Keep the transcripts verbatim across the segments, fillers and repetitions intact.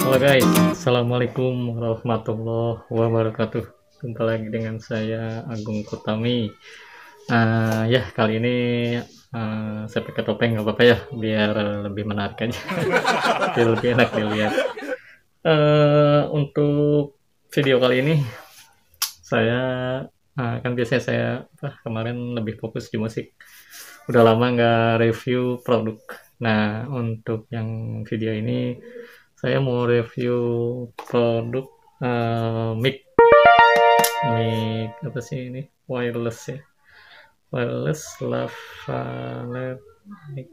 Halo guys, assalamualaikum warahmatullahi wabarakatuh. Jumpa lagi dengan saya Agung Kutami. Uh, ya kali ini uh, saya pakai topeng nggak apa-apa ya, biar lebih menarik aja, biar lebih enak dilihat. Uh, untuk video kali ini saya uh, kan biasanya saya apa, kemarin lebih fokus di musik. Udah lama nggak review produk. Nah untuk yang video ini saya mau review produk uh, mic mic apa sih ini, wireless ya, wireless lavalier mic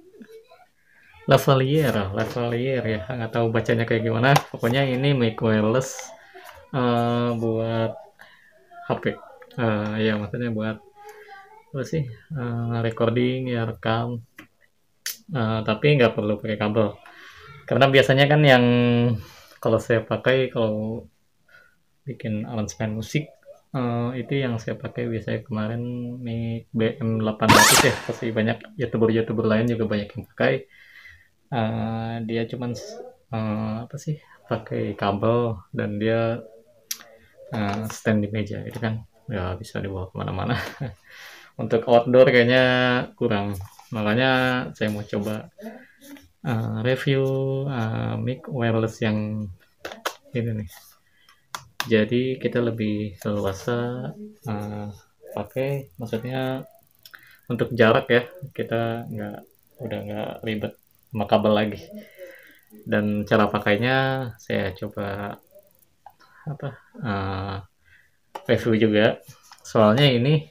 lavalier lavalier ya, nggak tahu bacanya kayak gimana, pokoknya ini mic wireless uh, buat H P, uh, ya maksudnya buat apa sih, uh, recording ya, rekam, uh, tapi nggak perlu pakai kabel karena biasanya kan yang kalau saya pakai kalau bikin aransemen musik, uh, itu yang saya pakai biasanya kemarin mic B M delapan ratus ya, pasti banyak youtuber-youtuber lain juga banyak yang pakai. Uh, dia cuman uh, apa sih, pakai kabel dan dia uh, stand di meja itu kan ya, bisa dibawa kemana-mana. Untuk outdoor kayaknya kurang, makanya saya mau coba uh, review uh, mic wireless yang ini nih. Jadi kita lebih leluasa uh, pakai, maksudnya untuk jarak ya, kita nggak udah nggak ribet sama kabel lagi. Dan cara pakainya saya coba apa uh, review juga, soalnya ini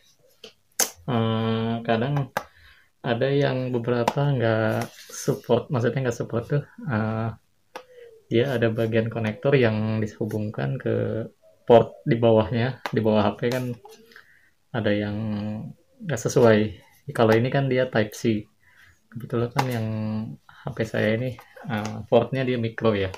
uh, kadang ada yang beberapa nggak support, maksudnya nggak support tuh, uh, dia ada bagian konektor yang dihubungkan ke port di bawahnya, di bawah H P kan ada yang nggak sesuai. Kalau ini kan dia Type C, kebetulan kan yang H P saya ini uh, portnya dia micro ya,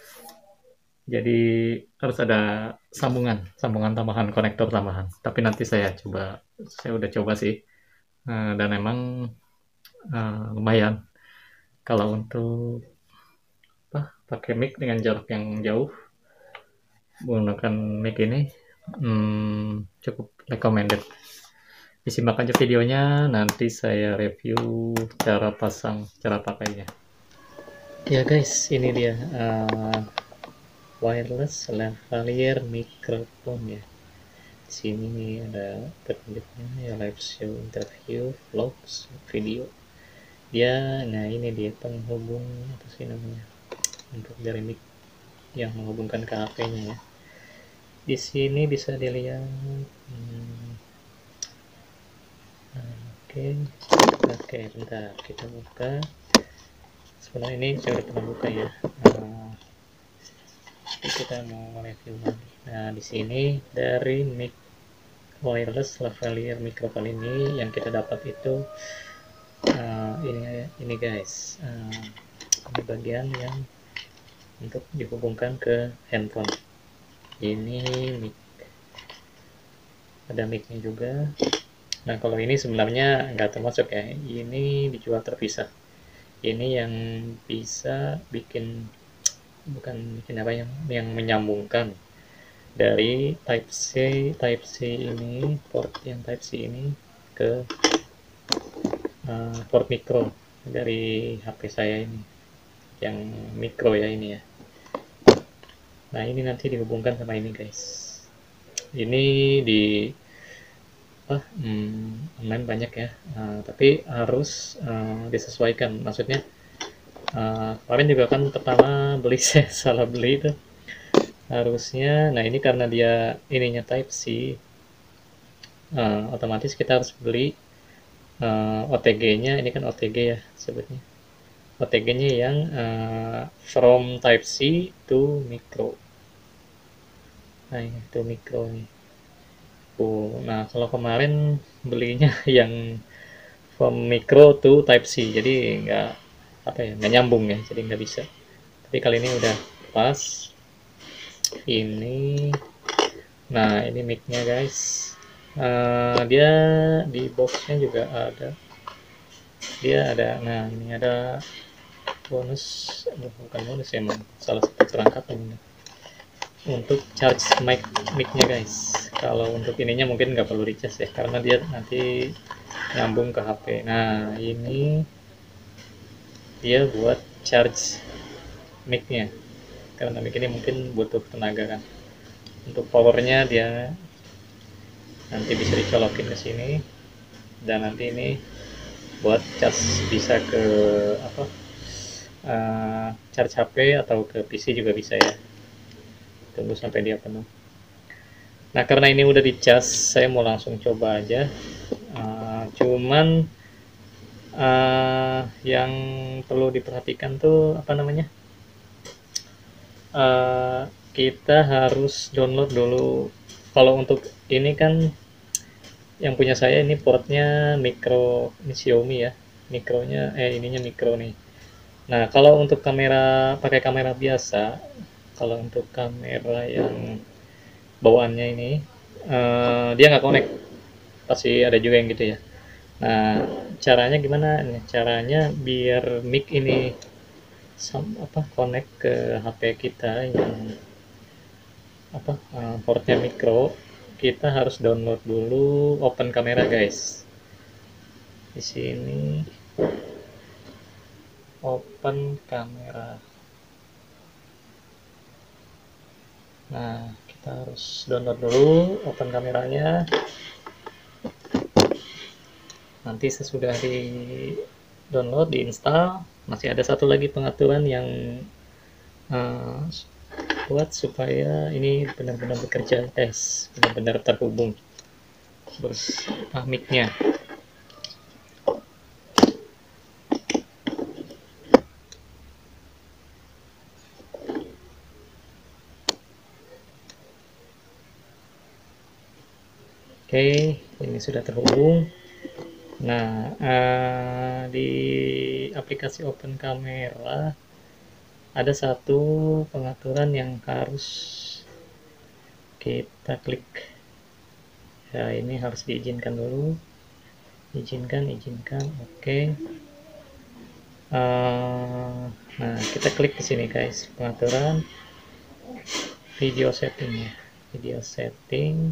jadi harus ada sambungan sambungan tambahan, konektor tambahan, tapi nanti saya coba, saya udah coba sih, uh, dan emang uh, lumayan kalau untuk apa, pakai mic dengan jarak yang jauh menggunakan mic ini, hmm, cukup recommended. Disimak aja videonya, nanti saya review cara pasang, cara pakainya. Ya guys, ini dia uh, wireless lavalier microphone ya. Di sini ada petunjuknya ya, live show, interview, vlogs, video. Dia, nah ini dia penghubung apa sih namanya, untuk dari mic yang menghubungkan ke H P-nya ya. Di sini bisa dilihat, hmm, oke oke bentar kita buka. Sebenarnya ini saya udah pernah buka ya, nah, kita mau review lagi. Nah di sini dari mic wireless lavalier microphone ini yang kita dapat itu uh, ini ini guys, uh, ini bagian yang untuk dihubungkan ke handphone. Ini mic, ada micnya juga. Nah kalau ini sebenarnya nggak termasuk ya, ini dijual terpisah. Ini yang bisa bikin, bukan bikin apa, yang yang menyambungkan dari Type C Type C ini, port yang Type C ini ke uh, port micro dari H P saya ini, yang micro ya ini ya. Nah ini nanti dihubungkan sama ini guys. Ini di apa, hmm, online banyak ya, uh, tapi harus uh, disesuaikan. Maksudnya uh, kemarin juga kan pertama beli saya salah beli itu harusnya. Nah ini karena dia ininya Type C, uh, otomatis kita harus beli uh, O T G-nya. Ini kan O T G ya sebutnya. O T G-nya yang uh, from Type C to micro. Nah ini to micro nih. Oh, nah kalau kemarin belinya yang from micro to Type C, jadi nggak apa ya, nggak nyambung ya, jadi nggak bisa. Tapi kali ini udah pas. Ini, nah ini mic-nya guys. Uh, dia di box-nya juga ada. Dia ada, nah ini ada bonus, bukan bonus ya, emang salah satu perangkat ini untuk charge mic mic-nya guys. Kalau untuk ininya mungkin nggak perlu dicas ya, karena dia nanti nyambung ke H P. Nah ini dia buat charge mic-nya, karena mic ini mungkin butuh tenaga kan. Untuk powernya dia nanti bisa dicolokin ke sini, dan nanti ini buat charge bisa ke apa, uh, charge H P atau ke P C juga bisa ya. Tunggu sampai dia penuh. Nah karena ini udah dicas, saya mau langsung coba aja. Uh, cuman uh, yang perlu diperhatikan tuh apa namanya, uh, kita harus download dulu. Kalau untuk ini kan yang punya saya ini portnya micro, ini Xiaomi ya, mikronya eh ininya micro nih. Nah kalau untuk kamera pakai kamera biasa, kalau untuk kamera yang bawaannya ini uh, dia nggak connect, pasti ada juga yang gitu ya. Nah caranya gimana nih, caranya biar mic ini sam, apa connect ke H P kita yang apa uh, portnya micro, kita harus download dulu open kamera guys. Di sini open kamera. Nah kita harus download dulu open kameranya. Nanti sesudah di download, diinstal, masih ada satu lagi pengaturan yang uh, buat supaya ini benar-benar bekerja guys, benar-benar terhubung terus ah, mic-nya. Oke, ini sudah terhubung. Nah, uh, di aplikasi Open Camera ada satu pengaturan yang harus kita klik. Ya, ini harus diizinkan dulu. Izinkan, izinkan, oke. Uh, nah, kita klik di sini guys, pengaturan video setting ya, video setting.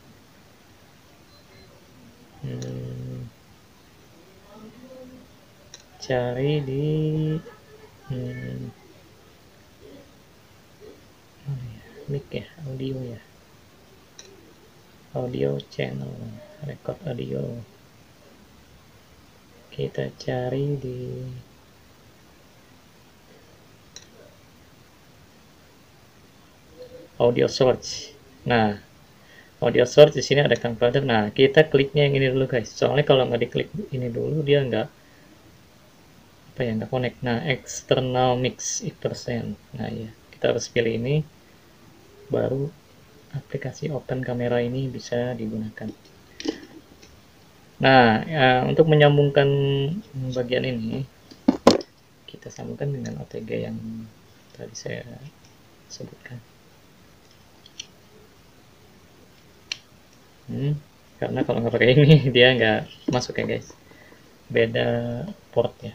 Hmm, cari di hmm, oh ya, mic ya, audio ya, audio channel, record audio. Kita cari di audio source. Nah audio source di sini ada Kang Father. Nah kita kliknya yang ini dulu guys, soalnya kalau nggak diklik ini dulu dia nggak apa ya, nggak connect. Nah external mix persen. Nah ya kita harus pilih ini, baru aplikasi Open Camera ini bisa digunakan. Nah ya, untuk menyambungkan bagian ini kita sambungkan dengan O T G yang tadi saya sebutkan. Hmm, karena kalau nggak pakai ini dia nggak masuk ya guys, beda port ya.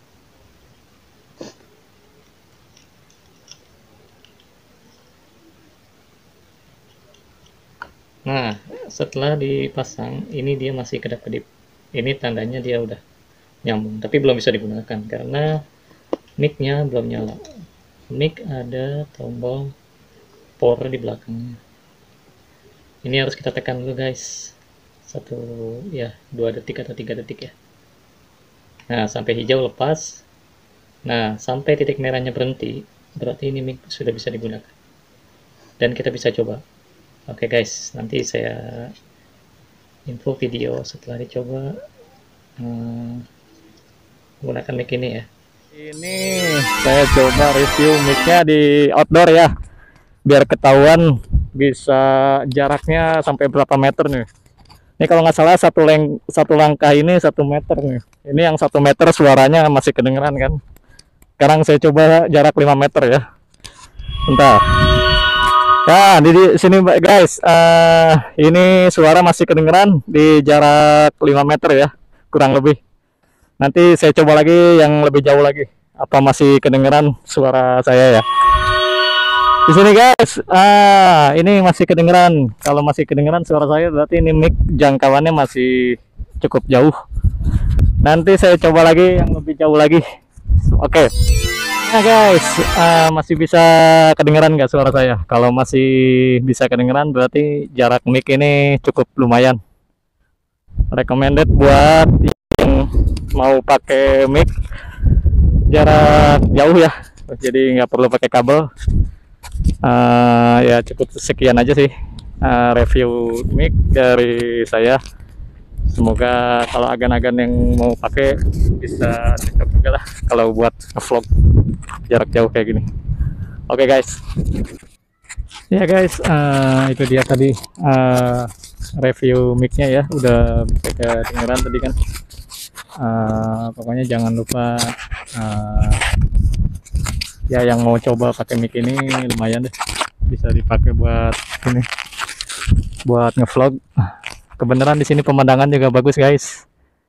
Nah setelah dipasang ini dia masih kedap-kedip, ini tandanya dia udah nyambung, tapi belum bisa digunakan karena mic-nya belum nyala. Mic ada tombol power di belakangnya. Ini harus kita tekan dulu guys, satu ya dua detik atau tiga detik ya. Nah sampai hijau lepas. Nah sampai titik merahnya berhenti, berarti ini mic sudah bisa digunakan dan kita bisa coba. Oke guys, nanti saya info video setelah dicoba hmm, menggunakan mic ini ya. Ini saya coba review mic-nya di outdoor ya, biar ketahuan bisa jaraknya sampai berapa meter nih. Ini kalau nggak salah satu leng satu langkah ini satu meter nih. Ini yang satu meter suaranya masih kedengeran kan. Sekarang saya coba jarak lima meter ya. Bentar. Nah di, di sini guys, uh, ini suara masih kedengeran di jarak lima meter ya, kurang lebih. Nanti saya coba lagi yang lebih jauh lagi. Apa masih kedengeran suara saya ya? Di sini guys, ah ini masih kedengeran. Kalau masih kedengeran suara saya berarti ini mic jangkauannya masih cukup jauh. Nanti saya coba lagi yang lebih jauh lagi. Oke. Nah guys, uh, masih bisa kedengeran nggak suara saya? Kalau masih bisa kedengeran berarti jarak mic ini cukup lumayan. Recommended buat yang mau pakai mic jarak jauh ya. Jadi nggak perlu pakai kabel. Uh, ya cukup sekian aja sih uh, review mic dari saya. Semoga kalau agan-agan yang mau pakai bisa cocok juga lah kalau buat vlog jarak jauh kayak gini. Oke okay, guys, ya guys, uh, itu dia tadi uh, review micnya ya, udah bisa kedengeran tadi kan. Uh, pokoknya jangan lupa uh, ya yang mau coba pakai mic ini lumayan deh, bisa dipakai buat ini, buat ngevlog. Kebenaran di sini pemandangan juga bagus guys.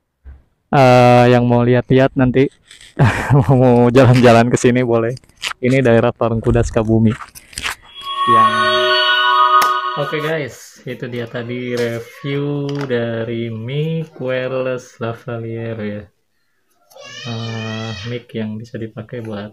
Uh, yang mau lihat-lihat nanti mau jalan-jalan ke sini boleh. Ini daerah Parungkuda Sukabumi. Yang Oke okay guys, itu dia tadi review dari mic wireless lavalier ya. Uh, mic yang bisa dipakai buat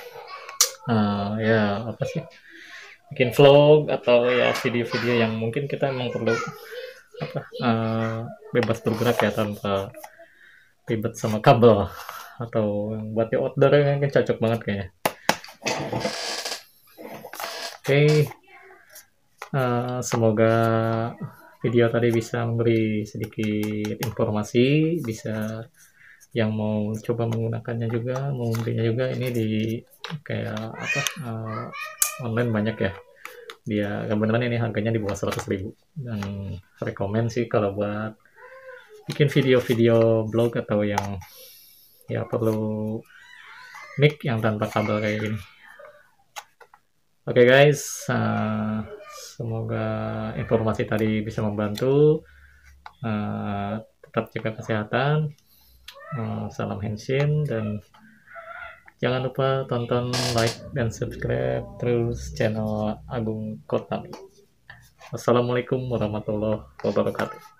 uh, ya apa sih? Bikin vlog atau ya video-video yang mungkin kita emang perlu apa uh, bebas bergerak ya tanpa ribet sama kabel, atau yang buat di outdoor kan cocok banget kayaknya. Oke okay. uh, semoga video tadi bisa memberi sedikit informasi, bisa yang mau coba menggunakannya juga, mau membelinya juga. Ini di kayak apa uh, online banyak ya, dia kebenaran ini harganya di bawah seratus ribu, dan rekomend sih kalau buat bikin video-video blog atau yang ya perlu mic yang tanpa kabel kayak gini. Oke okay guys, uh, semoga informasi tadi bisa membantu. Uh, tetap jaga kesehatan, uh, salam henshin, dan jangan lupa tonton, like, dan subscribe terus channel Agung Kotami. Wassalamualaikum warahmatullahi wabarakatuh.